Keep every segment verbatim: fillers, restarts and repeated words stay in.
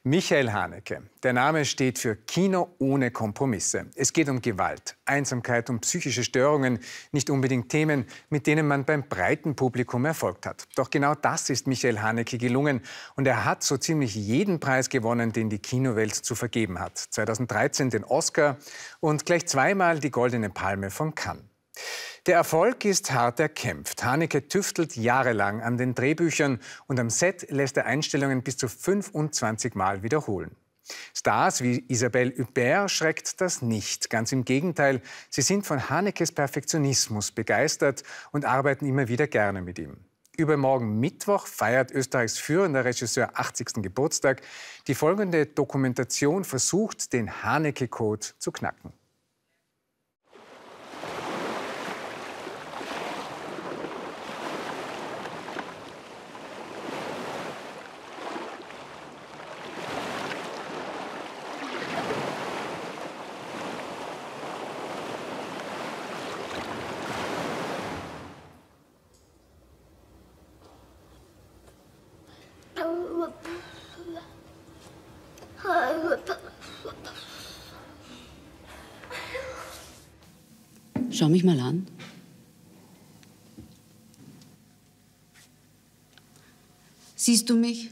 Michael Haneke. Der Name steht für Kino ohne Kompromisse. Es geht um Gewalt, Einsamkeit und psychische Störungen. Nicht unbedingt Themen, mit denen man beim breiten Publikum Erfolg hat. Doch genau das ist Michael Haneke gelungen. Und er hat so ziemlich jeden Preis gewonnen, den die Kinowelt zu vergeben hat. zweitausenddreizehn den Oscar und gleich zweimal die Goldene Palme von Cannes. Der Erfolg ist hart erkämpft. Haneke tüftelt jahrelang an den Drehbüchern und am Set lässt er Einstellungen bis zu fünfundzwanzig Mal wiederholen. Stars wie Isabelle Huppert schreckt das nicht. Ganz im Gegenteil, sie sind von Hanekes Perfektionismus begeistert und arbeiten immer wieder gerne mit ihm. Übermorgen Mittwoch feiert Österreichs führender Regisseur achtzigsten Geburtstag. Die folgende Dokumentation versucht, den Haneke-Code zu knacken. Schau mich mal an. Siehst du mich?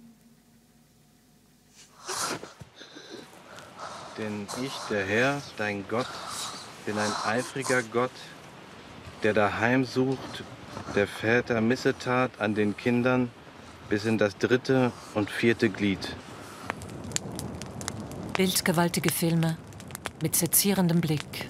Denn ich, der Herr, dein Gott, bin ein eifriger Gott, der daheim sucht, der Väter Missetat an den Kindern bis in das dritte und vierte Glied. Bildgewaltige Filme mit sezierendem Blick.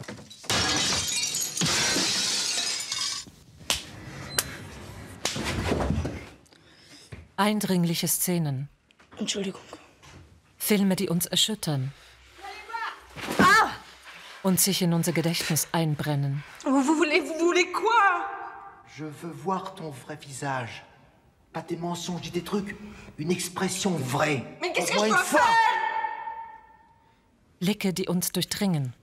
Eindringliche Szenen. Entschuldigung. Filme, die uns erschüttern. Ah! Und sich in unser Gedächtnis einbrennen. Vous voulez, vous voulez quoi? Je veux voir ton vrai visage. Pas tes mensonges, des trucs. Une expression vraie. Mais qu'est-ce que je dois faire? Blicke, die uns durchdringen.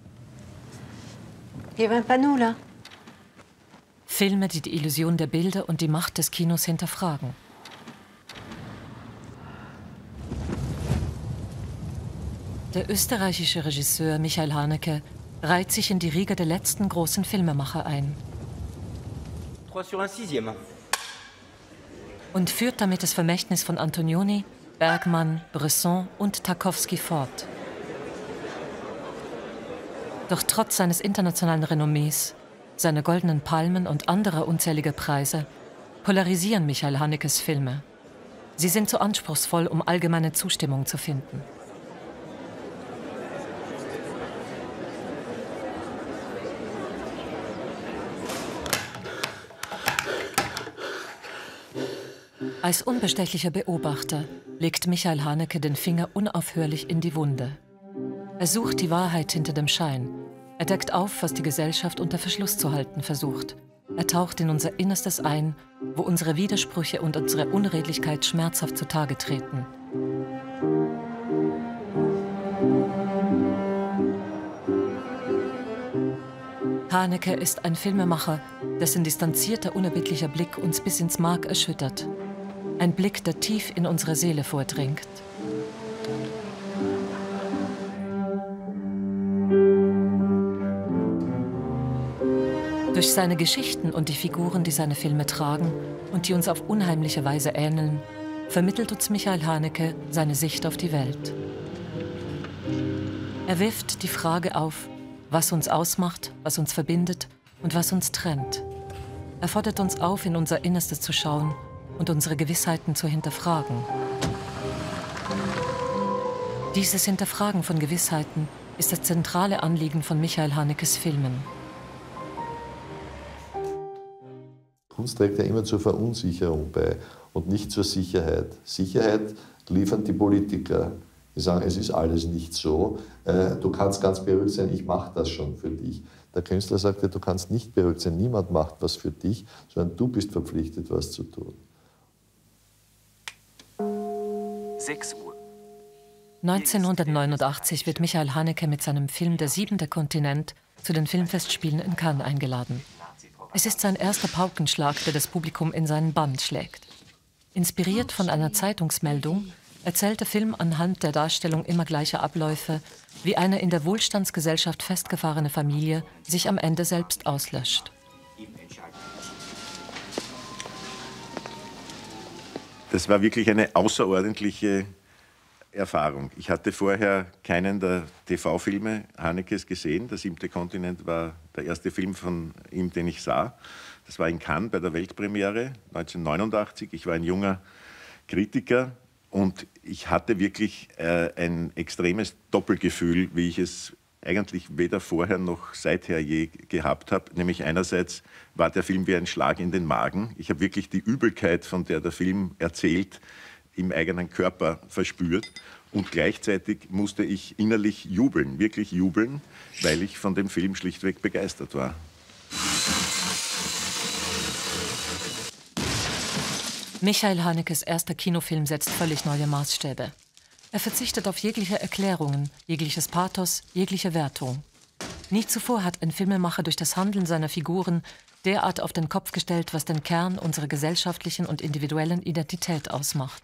Il y avait un panneau là. Filme, die die Illusion der Bilder und die Macht des Kinos hinterfragen. Der österreichische Regisseur Michael Haneke reiht sich in die Riege der letzten großen Filmemacher ein. Und führt damit das Vermächtnis von Antonioni, Bergman, Bresson und Tarkovsky fort. Doch trotz seines internationalen Renommees, seiner goldenen Palmen und anderer unzähliger Preise polarisieren Michael Hanekes Filme. Sie sind zu anspruchsvoll, um allgemeine Zustimmung zu finden. Als unbestechlicher Beobachter legt Michael Haneke den Finger unaufhörlich in die Wunde. Er sucht die Wahrheit hinter dem Schein. Er deckt auf, was die Gesellschaft unter Verschluss zu halten versucht. Er taucht in unser Innerstes ein, wo unsere Widersprüche und unsere Unredlichkeit schmerzhaft zutage treten. Haneke ist ein Filmemacher, dessen distanzierter, unerbittlicher Blick uns bis ins Mark erschüttert. Ein Blick, der tief in unsere Seele vordringt. Durch seine Geschichten und die Figuren, die seine Filme tragen und die uns auf unheimliche Weise ähneln, vermittelt uns Michael Haneke seine Sicht auf die Welt. Er wirft die Frage auf, was uns ausmacht, was uns verbindet und was uns trennt. Er fordert uns auf, in unser Innerstes zu schauen und unsere Gewissheiten zu hinterfragen. Dieses Hinterfragen von Gewissheiten ist das zentrale Anliegen von Michael Hanekes Filmen. Kunst trägt ja immer zur Verunsicherung bei und nicht zur Sicherheit. Sicherheit liefern die Politiker. Die sagen, es ist alles nicht so. Du kannst ganz beruhigt sein, ich mache das schon für dich. Der Künstler sagt ja, du kannst nicht beruhigt sein, niemand macht was für dich, sondern du bist verpflichtet, was zu tun. sechs Uhr. neunzehnhundertneunundachtzig wird Michael Haneke mit seinem Film Der siebente Kontinent zu den Filmfestspielen in Cannes eingeladen. Es ist sein erster Paukenschlag, der das Publikum in seinen Bann schlägt. Inspiriert von einer Zeitungsmeldung erzählt der Film anhand der Darstellung immer gleicher Abläufe, wie eine in der Wohlstandsgesellschaft festgefahrene Familie sich am Ende selbst auslöscht. Das war wirklich eine außerordentliche Erfahrung. Ich hatte vorher keinen der T V-Filme Hanekes gesehen. Der siebte Kontinent war der erste Film von ihm, den ich sah. Das war in Cannes bei der Weltpremiere neunzehnhundertneunundachtzig. Ich war ein junger Kritiker und ich hatte wirklich äh, ein extremes Doppelgefühl, wie ich es eigentlich weder vorher noch seither je gehabt habe. Nämlich einerseits war der Film wie ein Schlag in den Magen. Ich habe wirklich die Übelkeit, von der der Film erzählt, im eigenen Körper verspürt. Und gleichzeitig musste ich innerlich jubeln, wirklich jubeln, weil ich von dem Film schlichtweg begeistert war. Michael Hanekes erster Kinofilm setzt völlig neue Maßstäbe. Er verzichtet auf jegliche Erklärungen, jegliches Pathos, jegliche Wertung. Nie zuvor hat ein Filmemacher durch das Handeln seiner Figuren derart auf den Kopf gestellt, was den Kern unserer gesellschaftlichen und individuellen Identität ausmacht.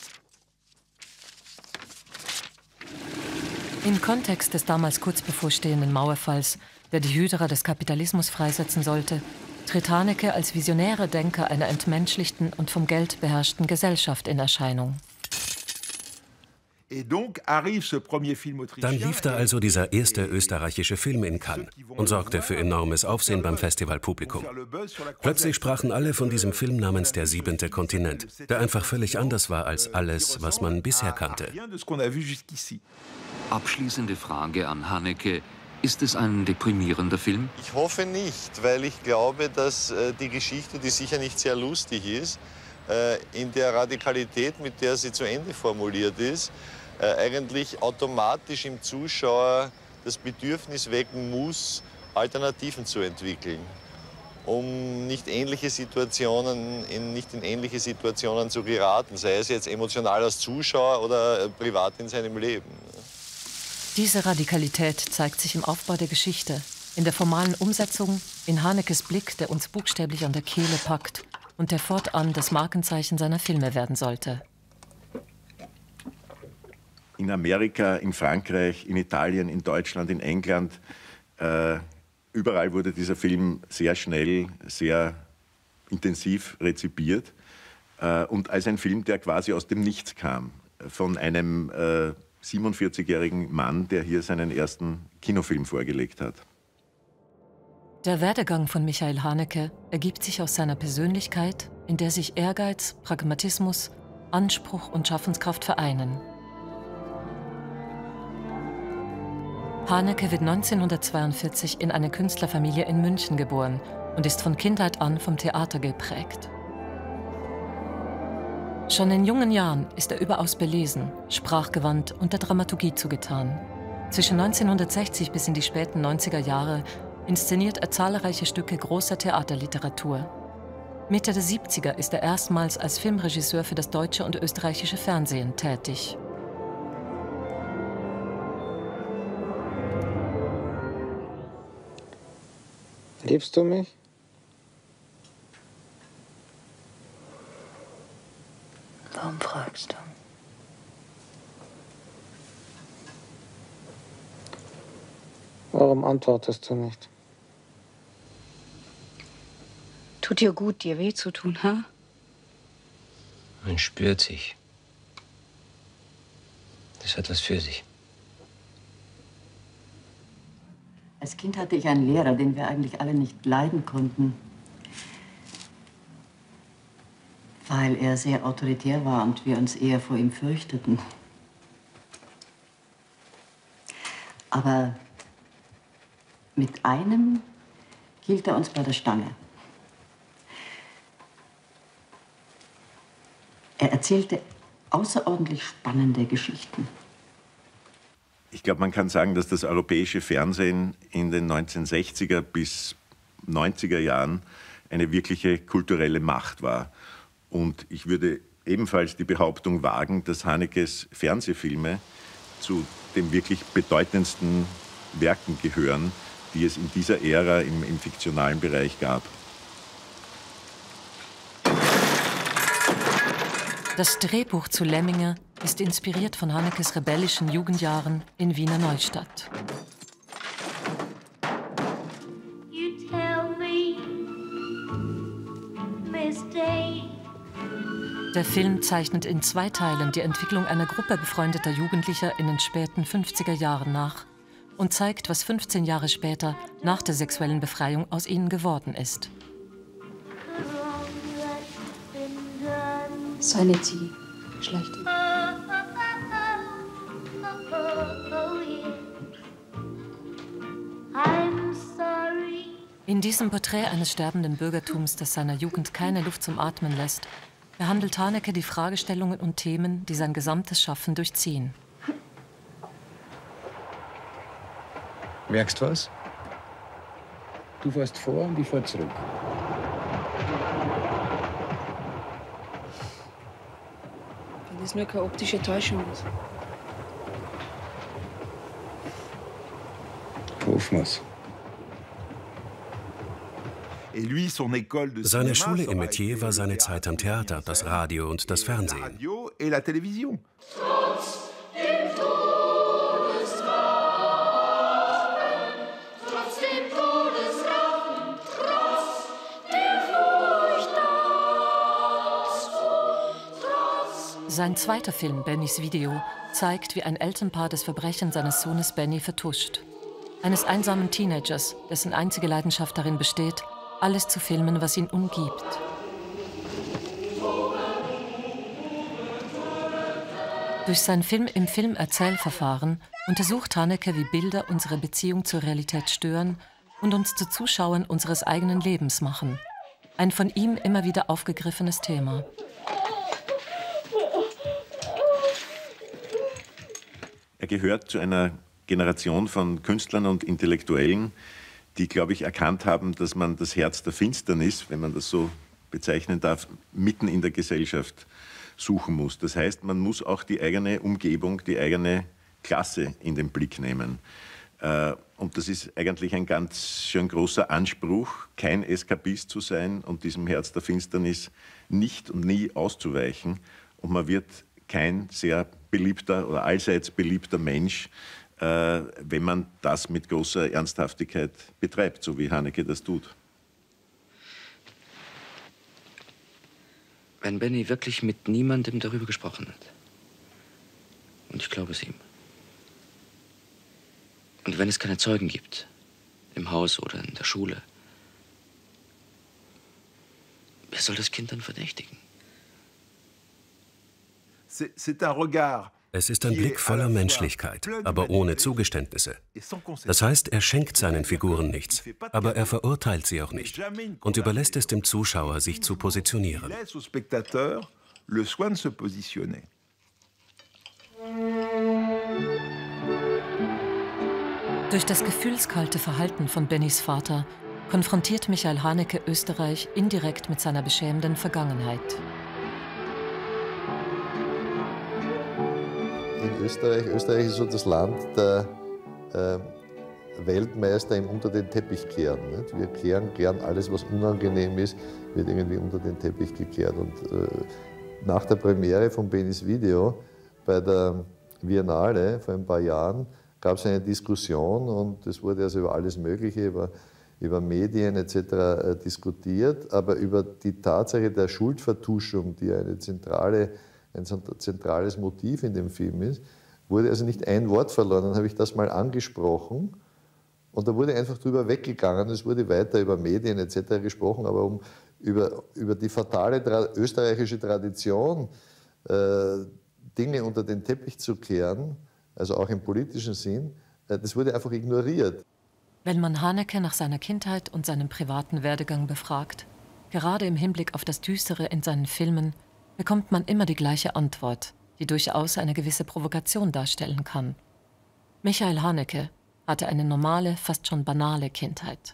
Im Kontext des damals kurz bevorstehenden Mauerfalls, der die Hydra des Kapitalismus freisetzen sollte, tritt Haneke als visionärer Denker einer entmenschlichten und vom Geld beherrschten Gesellschaft in Erscheinung. Dann lief da also dieser erste österreichische Film in Cannes und sorgte für enormes Aufsehen beim Festivalpublikum. Plötzlich sprachen alle von diesem Film namens Der siebente Kontinent, der einfach völlig anders war als alles, was man bisher kannte. Abschließende Frage an Haneke. Ist es ein deprimierender Film? Ich hoffe nicht, weil ich glaube, dass äh, die Geschichte, die sicher nicht sehr lustig ist, äh, in der Radikalität, mit der sie zu Ende formuliert ist, äh, eigentlich automatisch im Zuschauer das Bedürfnis wecken muss, Alternativen zu entwickeln, um nicht ähnliche Situationen, in, nicht in ähnliche Situationen zu geraten, sei es jetzt emotional als Zuschauer oder äh, privat in seinem Leben. Diese Radikalität zeigt sich im Aufbau der Geschichte, in der formalen Umsetzung, in Hanekes Blick, der uns buchstäblich an der Kehle packt und der fortan das Markenzeichen seiner Filme werden sollte. In Amerika, in Frankreich, in Italien, in Deutschland, in England, äh, überall wurde dieser Film sehr schnell, sehr intensiv rezipiert äh, und als ein Film, der quasi aus dem Nichts kam, von einem äh, siebenundvierzigjährigen Mann, der hier seinen ersten Kinofilm vorgelegt hat. Der Werdegang von Michael Haneke ergibt sich aus seiner Persönlichkeit, in der sich Ehrgeiz, Pragmatismus, Anspruch und Schaffenskraft vereinen. Haneke wird neunzehnhundertzweiundvierzig in eine Künstlerfamilie in München geboren und ist von Kindheit an vom Theater geprägt. Schon in jungen Jahren ist er überaus belesen, sprachgewandt und der Dramaturgie zugetan. Zwischen neunzehnhundertsechzig bis in die späten neunziger Jahre inszeniert er zahlreiche Stücke großer Theaterliteratur. Mitte der siebziger ist er erstmals als Filmregisseur für das deutsche und österreichische Fernsehen tätig. Liebst du mich? Warum fragst du? Warum antwortest du nicht? Tut dir gut, dir weh zu tun, ha? Man spürt sich. Das hat was für sich. Als Kind hatte ich einen Lehrer, den wir eigentlich alle nicht leiden konnten, weil er sehr autoritär war und wir uns eher vor ihm fürchteten. Aber mit einem hielt er uns bei der Stange. Er erzählte außerordentlich spannende Geschichten. Ich glaube, man kann sagen, dass das europäische Fernsehen in den neunzehnhundertsechziger bis neunziger Jahren eine wirkliche kulturelle Macht war. Und ich würde ebenfalls die Behauptung wagen, dass Hanekes Fernsehfilme zu den wirklich bedeutendsten Werken gehören, die es in dieser Ära im, im fiktionalen Bereich gab. Das Drehbuch zu Lemminge ist inspiriert von Hanekes rebellischen Jugendjahren in Wiener Neustadt. Der Film zeichnet in zwei Teilen die Entwicklung einer Gruppe befreundeter Jugendlicher in den späten fünfziger Jahren nach und zeigt, was fünfzehn Jahre später, nach der sexuellen Befreiung, aus ihnen geworden ist. Sei nicht sie. Schlecht. In diesem Porträt eines sterbenden Bürgertums, das seiner Jugend keine Luft zum Atmen lässt, behandelt Haneke die Fragestellungen und Themen, die sein gesamtes Schaffen durchziehen. Merkst was? Du fährst vor und ich fahr zurück. Wenn das nur keine optische Täuschung ist. Hoffen wir's. Seine Schule im Metier war seine Zeit am Theater, das Radio und das Fernsehen. Sein zweiter Film, Bennys Video, zeigt, wie ein Elternpaar das Verbrechen seines Sohnes Benny vertuscht. Eines einsamen Teenagers, dessen einzige Leidenschaft darin besteht, alles zu filmen, was ihn umgibt. Durch sein Film im Film-Erzählverfahren untersucht Haneke, wie Bilder unsere Beziehung zur Realität stören und uns zu Zuschauern unseres eigenen Lebens machen. Ein von ihm immer wieder aufgegriffenes Thema. Er gehört zu einer Generation von Künstlern und Intellektuellen, die, glaube ich, erkannt haben, dass man das Herz der Finsternis, wenn man das so bezeichnen darf, mitten in der Gesellschaft suchen muss. Das heißt, man muss auch die eigene Umgebung, die eigene Klasse in den Blick nehmen. Und das ist eigentlich ein ganz schön großer Anspruch, kein Eskapist zu sein und diesem Herz der Finsternis nicht und nie auszuweichen. Und man wird kein sehr beliebter oder allseits beliebter Mensch, äh, wenn man das mit großer Ernsthaftigkeit betreibt, so wie Haneke das tut. Wenn Benny wirklich mit niemandem darüber gesprochen hat. Und ich glaube es ihm. Und wenn es keine Zeugen gibt, im Haus oder in der Schule, wer soll das Kind dann verdächtigen? Es ist ein Blick voller Menschlichkeit, aber ohne Zugeständnisse. Das heißt, er schenkt seinen Figuren nichts, aber er verurteilt sie auch nicht und überlässt es dem Zuschauer, sich zu positionieren. Durch das gefühlskalte Verhalten von Bennys Vater konfrontiert Michael Haneke Österreich indirekt mit seiner beschämenden Vergangenheit. In Österreich, Österreich ist so das Land der äh, Weltmeister im Unter den Teppich kehren. Nicht? Wir kehren gern alles, was unangenehm ist, wird irgendwie unter den Teppich gekehrt. Und äh, nach der Premiere von Bennys Video bei der Biennale vor ein paar Jahren gab es eine Diskussion und es wurde also über alles Mögliche, über, über Medien et cetera äh, diskutiert, aber über die Tatsache der Schuldvertuschung, die eine zentrale ein zentrales Motiv in dem Film ist, wurde also nicht ein Wort verloren. Dann habe ich das mal angesprochen und da wurde einfach drüber weggegangen. Es wurde weiter über Medien et cetera gesprochen, aber um über, über die fatale tra österreichische Tradition, äh, Dinge unter den Teppich zu kehren, also auch im politischen Sinn, äh, das wurde einfach ignoriert. Wenn man Haneke nach seiner Kindheit und seinem privaten Werdegang befragt, gerade im Hinblick auf das Düstere in seinen Filmen, bekommt man immer die gleiche Antwort, die durchaus eine gewisse Provokation darstellen kann. Michael Haneke hatte eine normale, fast schon banale Kindheit.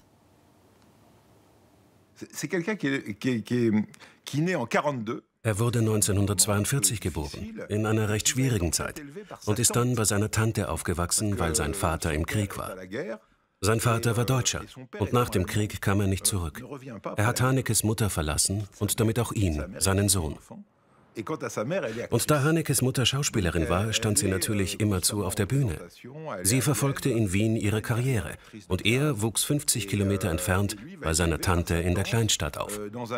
Er wurde neunzehnhundertzweiundvierzig geboren, in einer recht schwierigen Zeit, und ist dann bei seiner Tante aufgewachsen, weil sein Vater im Krieg war. Sein Vater war Deutscher und nach dem Krieg kam er nicht zurück. Er hat Hanekes Mutter verlassen und damit auch ihn, seinen Sohn. Und da Hanekes Mutter Schauspielerin war, stand sie natürlich immerzu auf der Bühne. Sie verfolgte in Wien ihre Karriere und er wuchs fünfzig Kilometer entfernt bei seiner Tante in der Kleinstadt auf.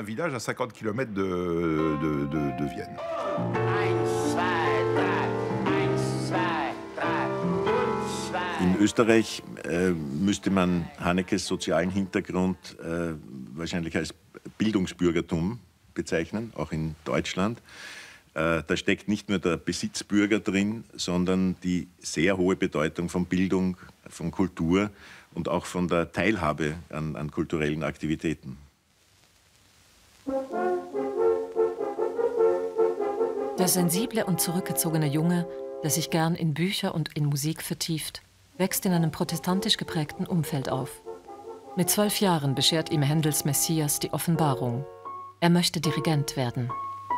In Österreich äh, müsste man Hanekes sozialen Hintergrund äh, wahrscheinlich als Bildungsbürgertum bezeichnen, auch in Deutschland. Äh, da steckt nicht nur der Besitzbürger drin, sondern die sehr hohe Bedeutung von Bildung, von Kultur und auch von der Teilhabe an, an kulturellen Aktivitäten. Der sensible und zurückgezogene Junge, der sich gern in Bücher und in Musik vertieft, wächst in einem protestantisch geprägten Umfeld auf. Mit zwölf Jahren beschert ihm Händels Messias die Offenbarung. Er möchte Dirigent werden.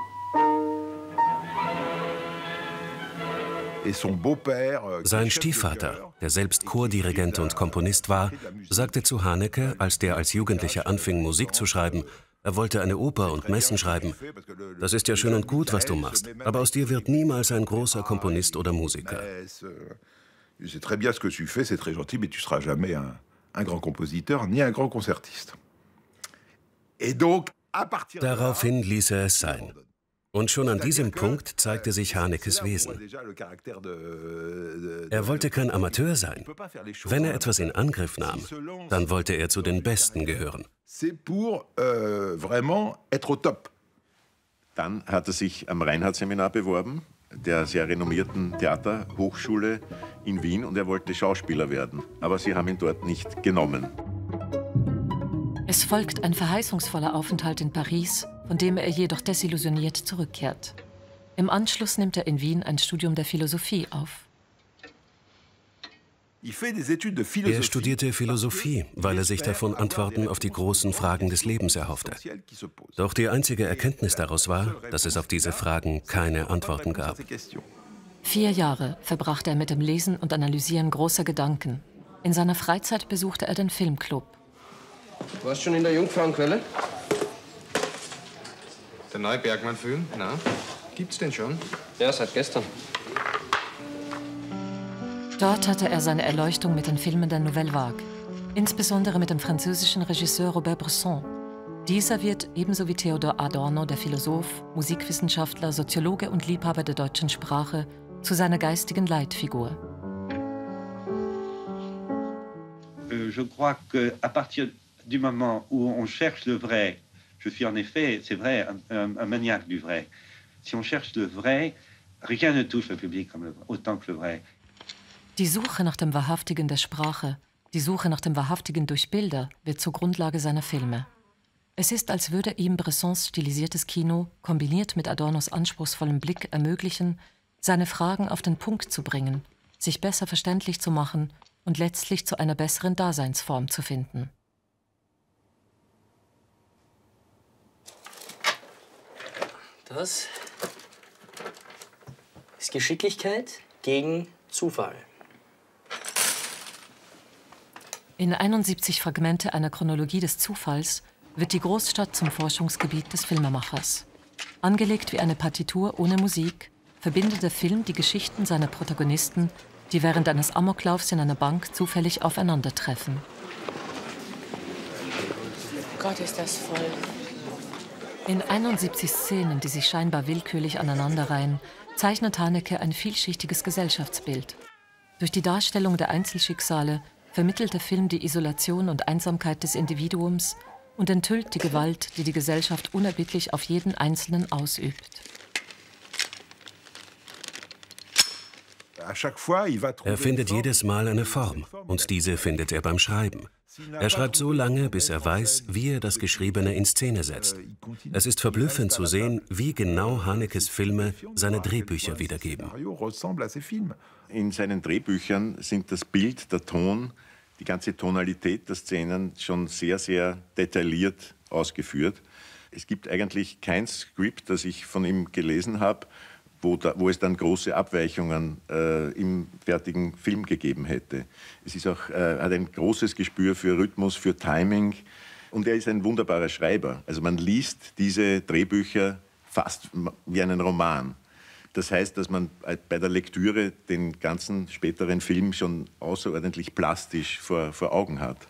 Sein Stiefvater, der selbst Chordirigent und Komponist war, sagte zu Haneke, als der als Jugendlicher anfing, Musik zu schreiben, er wollte eine Oper und Messen schreiben. Das ist ja schön und gut, was du machst, aber aus dir wird niemals ein großer Komponist oder Musiker. C'est très bien ce que tu fais, c'est très gentil, mais tu seras jamais un, un grand compositeur ni un grand concertiste. Et donc, à partir Daraufhin ließ er es sein. Und schon an diesem Punkt zeigte sich Hanekes Wesen. Er wollte kein Amateur sein. Wenn er etwas in Angriff nahm, dann wollte er zu den Besten gehören. Dann hat er sich am Reinhardt-Seminar beworben, der sehr renommierten Theaterhochschule in Wien, und er wollte Schauspieler werden. Aber sie haben ihn dort nicht genommen. Es folgt ein verheißungsvoller Aufenthalt in Paris, von dem er jedoch desillusioniert zurückkehrt. Im Anschluss nimmt er in Wien ein Studium der Philosophie auf. Er studierte Philosophie, weil er sich davon Antworten auf die großen Fragen des Lebens erhoffte. Doch die einzige Erkenntnis daraus war, dass es auf diese Fragen keine Antworten gab. Vier Jahre verbrachte er mit dem Lesen und Analysieren großer Gedanken. In seiner Freizeit besuchte er den Filmclub. Du warst schon in der Jungfrauenquelle? Der neue Bergmann-Film? Na, gibt's den schon? Ja, seit gestern. Dort hatte er seine Erleuchtung mit den Filmen der Nouvelle Vague, insbesondere mit dem französischen Regisseur Robert Bresson. Dieser wird, ebenso wie Theodor Adorno, der Philosoph, Musikwissenschaftler, Soziologe und Liebhaber der deutschen Sprache, zu seiner geistigen Leitfigur. Je crois que à partir du moment où on cherche le vrai, je suis en effet, c'est vrai, un, un, un maniaque du vrai. Si on cherche le vrai, rien ne touche le public comme le, autant que le vrai. Die Suche nach dem Wahrhaftigen der Sprache, die Suche nach dem Wahrhaftigen durch Bilder, wird zur Grundlage seiner Filme. Es ist, als würde ihm Bressons stilisiertes Kino, kombiniert mit Adornos anspruchsvollem Blick, ermöglichen, seine Fragen auf den Punkt zu bringen, sich besser verständlich zu machen und letztlich zu einer besseren Daseinsform zu finden. Das ist Geschicklichkeit gegen Zufall. In einundsiebzig Fragmente einer Chronologie des Zufalls wird die Großstadt zum Forschungsgebiet des Filmemachers. Angelegt wie eine Partitur ohne Musik, verbindet der Film die Geschichten seiner Protagonisten, die während eines Amoklaufs in einer Bank zufällig aufeinandertreffen. Gott, ist das voll. In einundsiebzig Szenen, die sich scheinbar willkürlich aneinanderreihen, zeichnet Haneke ein vielschichtiges Gesellschaftsbild. Durch die Darstellung der Einzelschicksale vermittelt der Film die Isolation und Einsamkeit des Individuums und enthüllt die Gewalt, die die Gesellschaft unerbittlich auf jeden Einzelnen ausübt. Er findet jedes Mal eine Form, und diese findet er beim Schreiben. Er schreibt so lange, bis er weiß, wie er das Geschriebene in Szene setzt. Es ist verblüffend zu sehen, wie genau Hanekes Filme seine Drehbücher wiedergeben. In seinen Drehbüchern sind das Bild, der Ton, die ganze Tonalität der Szenen schon sehr, sehr detailliert ausgeführt. Es gibt eigentlich kein Skript, das ich von ihm gelesen habe, Wo, da, wo es dann große Abweichungen äh, im fertigen Film gegeben hätte. Es ist auch, äh, hat ein großes Gespür für Rhythmus, für Timing, und er ist ein wunderbarer Schreiber. Also man liest diese Drehbücher fast wie einen Roman. Das heißt, dass man bei der Lektüre den ganzen späteren Film schon außerordentlich plastisch vor, vor Augen hat.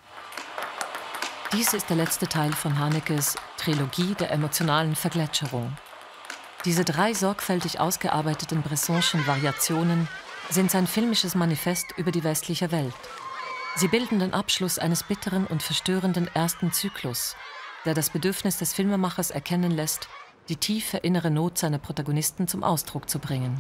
Dies ist der letzte Teil von Hanekes Trilogie der emotionalen Vergletscherung. Diese drei sorgfältig ausgearbeiteten Bressonschen Variationen sind sein filmisches Manifest über die westliche Welt. Sie bilden den Abschluss eines bitteren und verstörenden ersten Zyklus, der das Bedürfnis des Filmemachers erkennen lässt, die tiefe innere Not seiner Protagonisten zum Ausdruck zu bringen.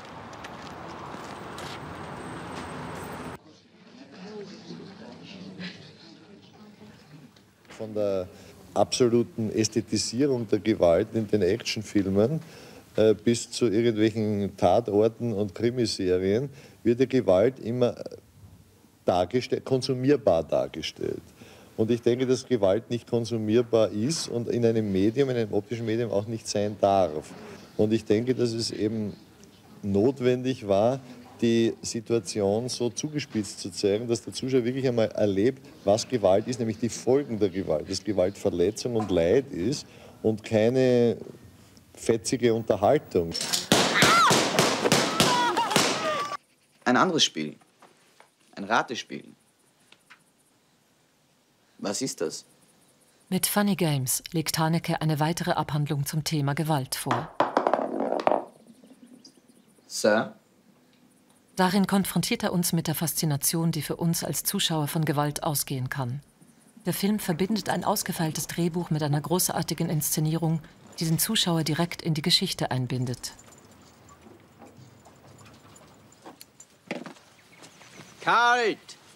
Von der absoluten Ästhetisierung der Gewalt in den Actionfilmen äh, bis zu irgendwelchen Tatorten und Krimiserien wird die Gewalt immer dargestellt, konsumierbar dargestellt. Und ich denke, dass Gewalt nicht konsumierbar ist und in einem Medium, in einem optischen Medium auch nicht sein darf. Und ich denke, dass es eben notwendig war, die Situation so zugespitzt zu zeigen, dass der Zuschauer wirklich einmal erlebt, was Gewalt ist, nämlich die Folgen der Gewalt, dass Gewalt Verletzung und Leid ist und keine fetzige Unterhaltung. Ein anderes Spiel, ein Ratespiel. Was ist das? Mit Funny Games legt Haneke eine weitere Abhandlung zum Thema Gewalt vor. Sir? Darin konfrontiert er uns mit der Faszination, die für uns als Zuschauer von Gewalt ausgehen kann. Der Film verbindet ein ausgefeiltes Drehbuch mit einer großartigen Inszenierung, die den Zuschauer direkt in die Geschichte einbindet. Kalt!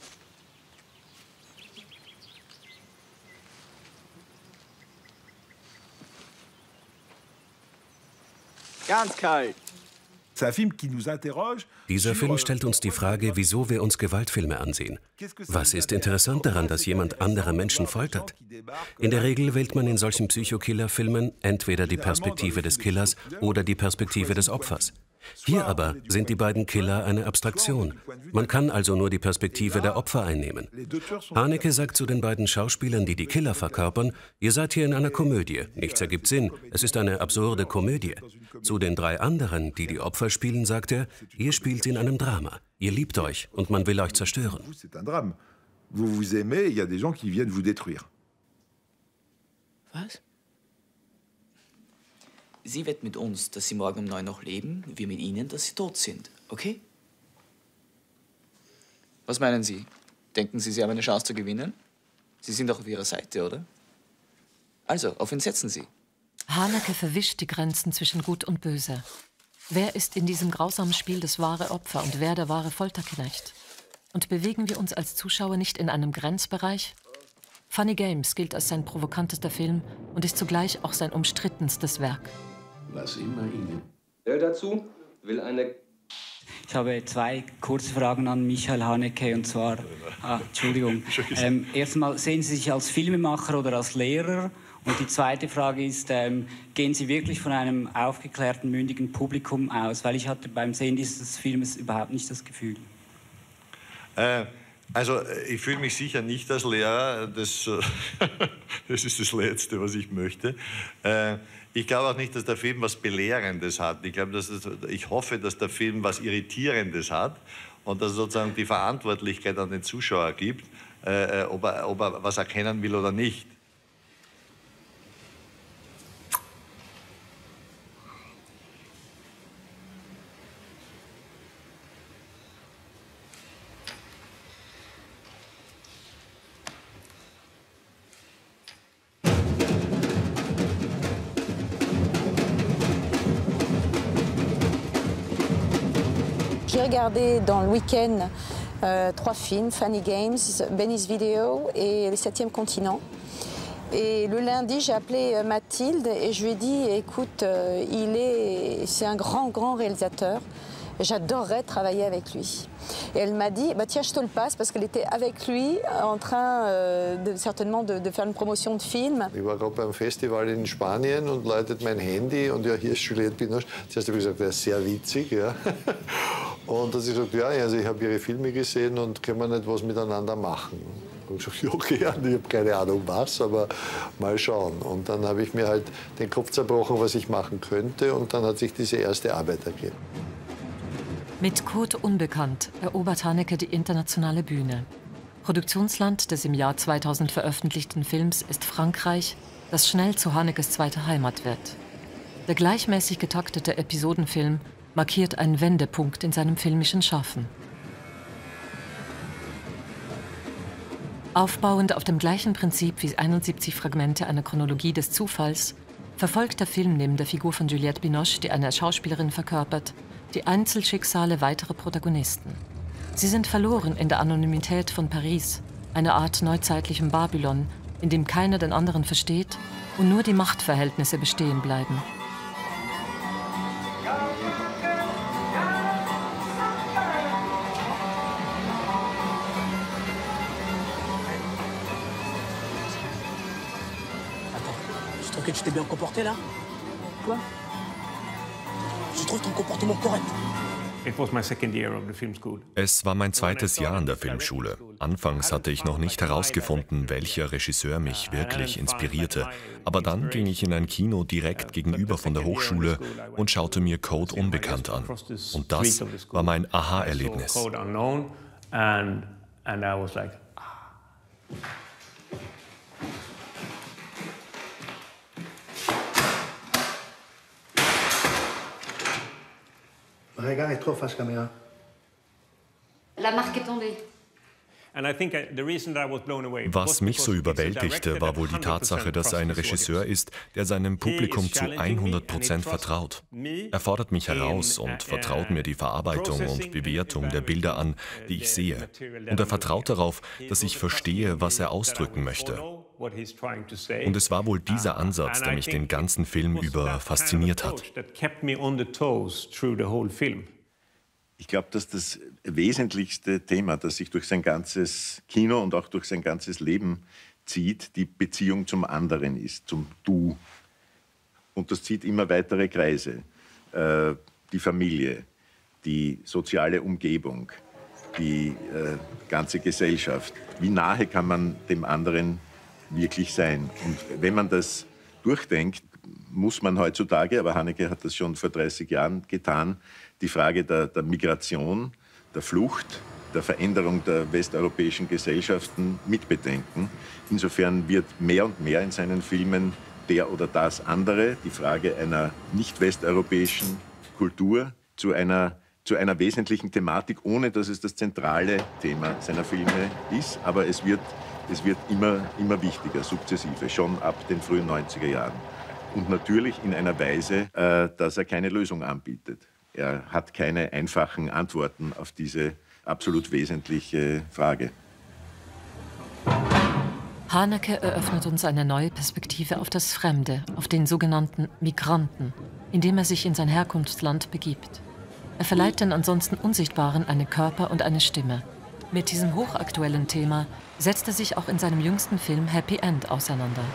Ganz kalt. Dieser Film stellt uns die Frage, wieso wir uns Gewaltfilme ansehen. Was ist interessant daran, dass jemand andere Menschen foltert? In der Regel wählt man in solchen Psychokiller-Filmen entweder die Perspektive des Killers oder die Perspektive des Opfers. Hier aber sind die beiden Killer eine Abstraktion. Man kann also nur die Perspektive der Opfer einnehmen. Haneke sagt zu den beiden Schauspielern, die die Killer verkörpern, ihr seid hier in einer Komödie. Nichts ergibt Sinn. Es ist eine absurde Komödie. Zu den drei anderen, die die Opfer spielen, sagt er, ihr spielt in einem Drama. Ihr liebt euch und man will euch zerstören. Was? Sie wett mit uns, dass Sie morgen um neun noch leben, wir mit Ihnen, dass Sie tot sind, okay? Was meinen Sie? Denken Sie, Sie haben eine Chance zu gewinnen? Sie sind doch auf Ihrer Seite, oder? Also, auf ihn setzen Sie. Haneke verwischt die Grenzen zwischen Gut und Böse. Wer ist in diesem grausamen Spiel das wahre Opfer und wer der wahre Folterknecht? Und bewegen wir uns als Zuschauer nicht in einem Grenzbereich? Funny Games gilt als sein provokantester Film und ist zugleich auch sein umstrittenstes Werk. Was immer Ihnen. Wer dazu will eine... Ich habe zwei kurze Fragen an Michael Haneke, und zwar... Ah, Entschuldigung. Ähm, erstmal, sehen Sie sich als Filmemacher oder als Lehrer? Und die zweite Frage ist, ähm, gehen Sie wirklich von einem aufgeklärten, mündigen Publikum aus? Weil ich hatte beim Sehen dieses Filmes überhaupt nicht das Gefühl. Äh, also, ich fühle mich sicher nicht als Lehrer. Das, das ist das Letzte, was ich möchte. Äh, ich glaube auch nicht, dass der Film was Belehrendes hat. Ich, glaube, dass es, ich hoffe, dass der Film was Irritierendes hat und dass es sozusagen die Verantwortlichkeit an den Zuschauer gibt, äh, ob, er, ob er was erkennen will oder nicht. J'ai regardé dans le week-end euh, trois films, Funny Games, Benny's Video et Le Septième Continent. Et le lundi, j'ai appelé Mathilde et je lui ai dit, écoute, euh, il est, c'est un grand, grand réalisateur. J'adorerais travailler avec lui. Et elle m'a dit, bah, tiens, je te le passe, parce qu'elle était avec lui en train euh, de, certainement de, de faire une promotion de film. Ich war gerade beim Festival in Spanien und läutet mein Handy und ja, hier ist Juliette Binoche. Zuerst habe ich gesagt, er ist sehr witzig, ja. Und dann hat sie gesagt, ja, also ich habe ihre Filme gesehen und können wir nicht was miteinander machen. Und ich gesagt, okay, ich habe keine Ahnung was, aber mal schauen. Und dann habe ich mir halt den Kopf zerbrochen, was ich machen könnte. Und dann hat sich diese erste Arbeit ergeben. Mit Code Unbekannt erobert Haneke die internationale Bühne. Produktionsland des im Jahr zweitausend veröffentlichten Films ist Frankreich, das schnell zu Hanekes zweiter Heimat wird. Der gleichmäßig getaktete Episodenfilm markiert einen Wendepunkt in seinem filmischen Schaffen. Aufbauend auf dem gleichen Prinzip wie einundsiebzig Fragmente einer Chronologie des Zufalls verfolgt der Film neben der Figur von Juliette Binoche, die eine Schauspielerin verkörpert, die Einzelschicksale weiterer Protagonisten. Sie sind verloren in der Anonymität von Paris, einer Art neuzeitlichem Babylon, in dem keiner den anderen versteht und nur die Machtverhältnisse bestehen bleiben. Tu trouves que tu t'es bien comporté là? Quoi? Je trouve ton comportement correct. Es war mein zweites Jahr an der Filmschule. Anfangs hatte ich noch nicht herausgefunden, welcher Regisseur mich wirklich inspirierte. Aber dann ging ich in ein Kino direkt gegenüber von der Hochschule und schaute mir Code Unbekannt an. Und das war mein Aha-Erlebnis. Regard est trop face caméra. La marque est tombée. Was mich so überwältigte, war wohl die Tatsache, dass er ein Regisseur ist, der seinem Publikum zu hundert Prozent vertraut. Er fordert mich heraus und vertraut mir die Verarbeitung und Bewertung der Bilder an, die ich sehe. Und er vertraut darauf, dass ich verstehe, was er ausdrücken möchte. Und es war wohl dieser Ansatz, der mich den ganzen Film über fasziniert hat. Ich glaube, dass das wesentlichste Thema, das sich durch sein ganzes Kino und auch durch sein ganzes Leben zieht, die Beziehung zum anderen ist, zum Du. Und das zieht immer weitere Kreise. Äh, die Familie, die soziale Umgebung, die äh, ganze Gesellschaft. Wie nahe kann man dem anderen wirklich sein? Und wenn man das durchdenkt, muss man heutzutage, aber Haneke hat das schon vor dreißig Jahren getan, die Frage der, der Migration, der Flucht, der Veränderung der westeuropäischen Gesellschaften mitbedenken. Insofern wird mehr und mehr in seinen Filmen der oder das andere, die Frage einer nicht westeuropäischen Kultur, zu einer, zu einer wesentlichen Thematik, ohne dass es das zentrale Thema seiner Filme ist. Aber es wird, es wird immer, immer wichtiger, sukzessive, schon ab den frühen neunziger Jahren. Und natürlich in einer Weise, äh, dass er keine Lösung anbietet. Er hat keine einfachen Antworten auf diese absolut wesentliche Frage. Haneke eröffnet uns eine neue Perspektive auf das Fremde, auf den sogenannten Migranten, indem er sich in sein Herkunftsland begibt. Er verleiht den ansonsten Unsichtbaren einen Körper und eine Stimme. Mit diesem hochaktuellen Thema setzt er sich auch in seinem jüngsten Film Happy End auseinander.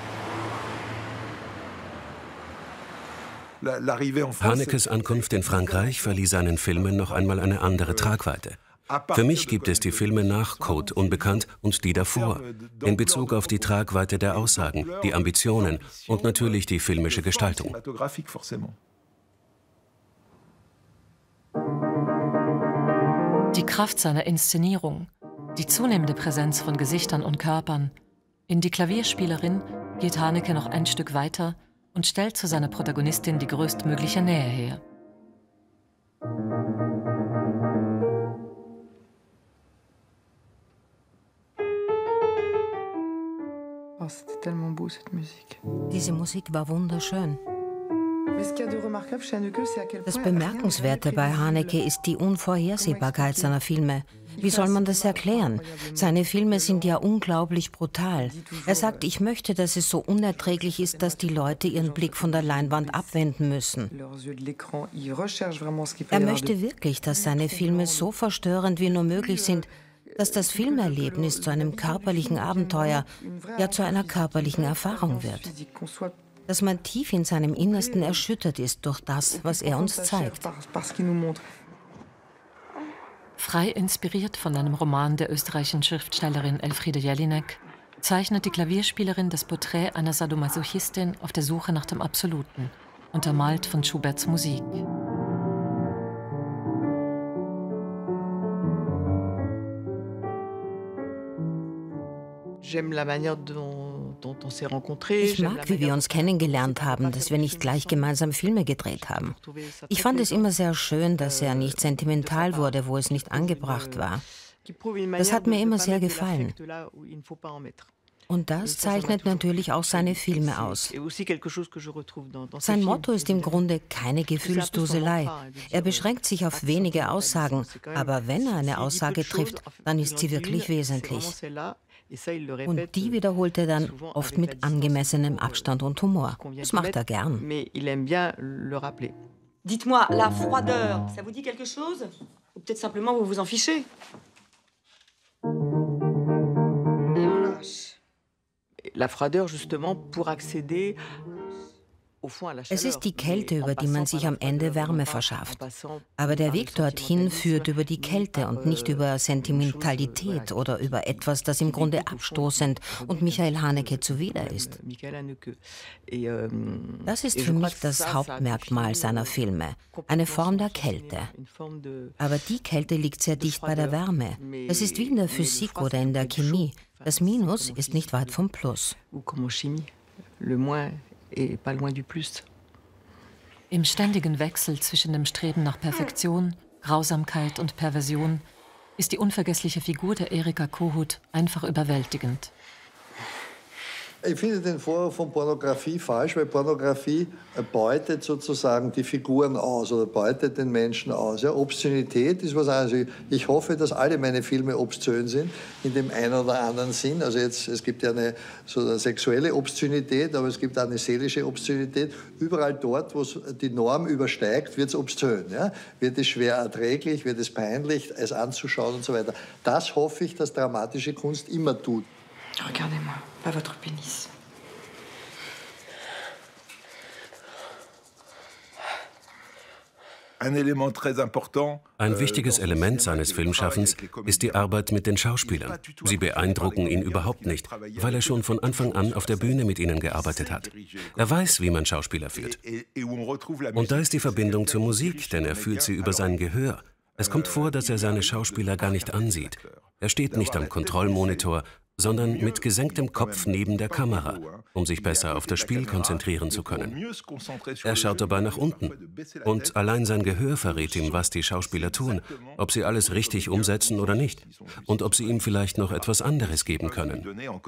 Hanekes Ankunft in Frankreich verlieh seinen Filmen noch einmal eine andere Tragweite. Für mich gibt es die Filme nach Code Unbekannt und die davor, in Bezug auf die Tragweite der Aussagen, die Ambitionen und natürlich die filmische Gestaltung. Die Kraft seiner Inszenierung, die zunehmende Präsenz von Gesichtern und Körpern. In Die Klavierspielerin geht Haneke noch ein Stück weiter und stellt zu seiner Protagonistin die größtmögliche Nähe her. Diese Musik war wunderschön. Das Bemerkenswerte bei Haneke ist die Unvorhersehbarkeit seiner Filme. Wie soll man das erklären? Seine Filme sind ja unglaublich brutal. Er sagt, ich möchte, dass es so unerträglich ist, dass die Leute ihren Blick von der Leinwand abwenden müssen. Er möchte wirklich, dass seine Filme so verstörend wie nur möglich sind, dass das Filmerlebnis zu einem körperlichen Abenteuer, ja zu einer körperlichen Erfahrung wird. Dass man tief in seinem Innersten erschüttert ist durch das, was er uns zeigt. Frei inspiriert von einem Roman der österreichischen Schriftstellerin Elfriede Jelinek zeichnet die Klavierspielerin das Porträt einer Sadomasochistin auf der Suche nach dem Absoluten, untermalt von Schuberts Musik. Ich mag, wie wir uns kennengelernt haben, dass wir nicht gleich gemeinsam Filme gedreht haben. Ich fand es immer sehr schön, dass er nicht sentimental wurde, wo es nicht angebracht war. Das hat mir immer sehr gefallen. Und das zeichnet natürlich auch seine Filme aus. Sein Motto ist im Grunde keine Gefühlsduselei. Er beschränkt sich auf wenige Aussagen, aber wenn er eine Aussage trifft, dann ist sie wirklich wesentlich. Und die wiederholt er dann oft mit angemessenem Abstand und Humor. Das macht er gern. Dites-moi, la froideur, ça vous dit quelque chose? Ou peut-être simplement vous vous en fichez? La froideur, justement, pour accéder. Es ist die Kälte, über die man sich am Ende Wärme verschafft. Aber der Weg dorthin führt über die Kälte und nicht über Sentimentalität oder über etwas, das im Grunde abstoßend und Michael Haneke zuwider ist. Das ist für mich das Hauptmerkmal seiner Filme, eine Form der Kälte. Aber die Kälte liegt sehr dicht bei der Wärme. Es ist wie in der Physik oder in der Chemie. Das Minus ist nicht weit vom Plus. Im ständigen Wechsel zwischen dem Streben nach Perfektion, Grausamkeit und Perversion ist die unvergessliche Figur der Erika Kohut einfach überwältigend. Ich finde den Vorwurf von Pornografie falsch, weil Pornografie beutet sozusagen die Figuren aus oder beutet den Menschen aus. Ja, Obszönität ist was anderes. Ich hoffe, dass alle meine Filme obszön sind, in dem einen oder anderen Sinn. Also jetzt, es gibt ja eine, so eine sexuelle Obszönität, aber es gibt auch eine seelische Obszönität. Überall dort, wo es die Norm übersteigt, wird es obszön. Ja? Wird es schwer erträglich, wird es peinlich, es anzuschauen und so weiter. Das hoffe ich, dass dramatische Kunst immer tut. Regardez-moi, pas votre pénis. Ein wichtiges Element seines Filmschaffens ist die Arbeit mit den Schauspielern. Sie beeindrucken ihn überhaupt nicht, weil er schon von Anfang an auf der Bühne mit ihnen gearbeitet hat. Er weiß, wie man Schauspieler führt. Und da ist die Verbindung zur Musik, denn er fühlt sie über sein Gehör. Es kommt vor, dass er seine Schauspieler gar nicht ansieht. Er steht nicht am Kontrollmonitor, sondern mit gesenktem Kopf neben der Kamera, um sich besser auf das Spiel konzentrieren zu können. Er schaut dabei nach unten. Und allein sein Gehör verrät ihm, was die Schauspieler tun, ob sie alles richtig umsetzen oder nicht. Und ob sie ihm vielleicht noch etwas anderes geben können.